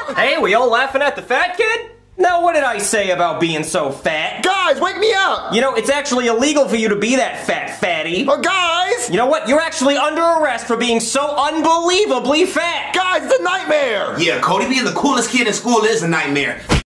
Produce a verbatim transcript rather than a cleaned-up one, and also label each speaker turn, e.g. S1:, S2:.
S1: Hey, we all laughing at the fat kid? Now, what did I say about being so fat?
S2: Guys, wake me up!
S1: You know, it's actually illegal for you to be that fat fatty.
S2: Oh, guys!
S1: You know what? You're actually under arrest for being so unbelievably fat.
S2: Guys, it's a nightmare!
S3: Yeah, Cody being the coolest kid in school is a nightmare.